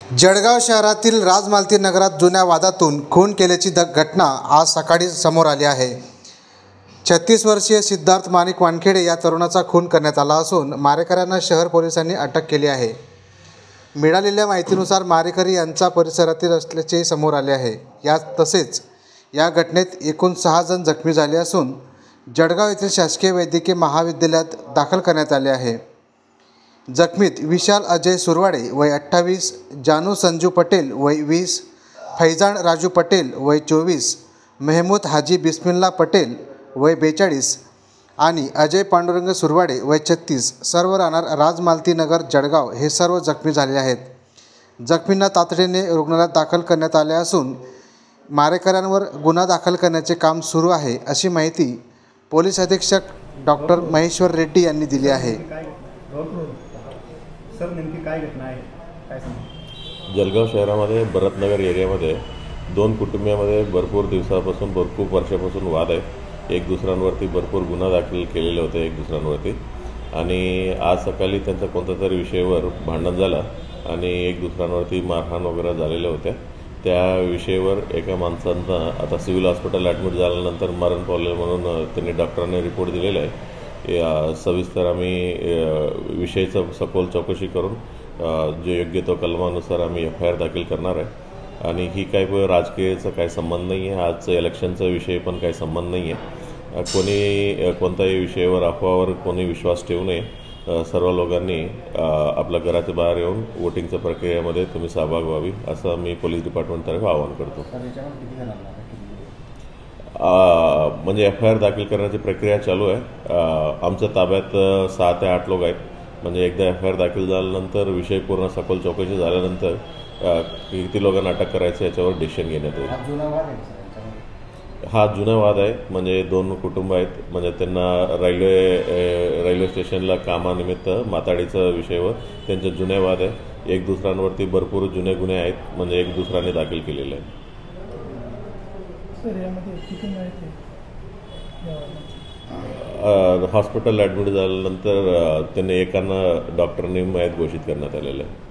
जळगाव शहरातील राजमालती नगरात जुन्या वादातून खून केल्याची घटना आज सकाळी समोर आली आहे। 36 वर्षीय सिद्धार्थ माणिक वानखेडे या तरुणाचा खून करण्यात आला असून मारेकऱ्यांना शहर पोलिसांनी अटक केली आहे। मिळालेल्या माहितीनुसार मारेकरी यांचा परिसरातील असल्याचे समोर आले आहे। तसेच या घटनेत एकूण 6 जण जखमी झाले असून जळगाव येथील शासकीय वैद्यकीय महाविद्यालयात दाखल करण्यात आले आहे। जखमीत विशाल अजय सुरवाडे वय 28, जानू संजू पटेल वय 20, फैजान राजू पटेल वय 24, मेहमूद हाजी बिस्मिल्ला पटेल वय 42 आणि अजय पांडुरंग सुरवाडे वय 36 सर्व राहणार राजमालती नगर जळगाव हे सर्व जखमी झाले आहेत। जखमींना तातडीने रुग्णालयात दाखल करण्यात आले असून मारेकऱ्यांवर गुन्हा दाखल करण्याचे काम सुरू आहे, अशी माहिती पोलीस अधीक्षक डॉक्टर महेश्वर रेड्डी यांनी दिली आहे। सर नेमकी काय घटना आहे, काय सांगा? जळगाव शहरामध्ये भरतनगर एरियामध्ये 2 कुटुंबामध्ये भरपूर दिवसापासून भरपूर वर्षापासून वाद आहे। एक दुसऱ्यांवरती भरपूर गुन्हा दाखल केलेले होते एक दुसऱ्यांवरती आणि आज सकाळी त्यांचा कोणत्या तरी विषयावर भांडण झालं आणि एक दुसऱ्यांवरती मारहाण वगैरे झालेल्या होत्या। त्या विषयावर एका माणसांना आता सिव्हिल हॉस्पिटल ॲडमिट झाल्यानंतर मरण पावले म्हणून त्यांनी डॉक्टरांनी रिपोर्ट दिलेला आहे। सविस्तर आम्ही विषयाचं सखोल चौकशी करून जे योग्य तो कलमानुसार आम्ही FIR दाखल करणार आहे आणि ही काही राजकीयाचा काही संबंध नाही आहे। आजचं इलेक्शनचा विषय पण काही संबंध नाही आहे। कोणी कोणत्याही विषयावर अफवावर कोणी विश्वास ठेवू नये। सर्व लोकांनी आपल्या घराच्या बाहेर येऊन वोटिंगच्या प्रक्रियेमध्ये तुम्ही सहभाग व्हावी असं मी पोलीस डिपार्टमेंटतर्फे आवाहन करतो। म्हणजे FIR दाखल करण्याची प्रक्रिया चालू आहे। आमच्या ताब्यात 6 ते 8 लोक आहेत। म्हणजे एकदा FIR दाखल झाल्यानंतर विषय पूर्ण सखोल चौकशी झाल्यानंतर किती लोकांना अटक करायचं याच्यावर डिसिजन घेण्यात येईल। हा जुना वाद आहे। म्हणजे 2 कुटुंब आहेत, म्हणजे त्यांना रेल्वे स्टेशनला कामानिमित्त माताडीचा विषयावर त्यांचे जुने वाद आहे। एक दुसऱ्यांवरती भरपूर जुने गुन्हे आहेत, म्हणजे एक दुसऱ्याने दाखल केलेले आहेत। हॉस्पिटल ॲडमिट झाल्यानंतर त्यांनी एकांना डॉक्टरने मयत घोषित करण्यात आलेलं आहे।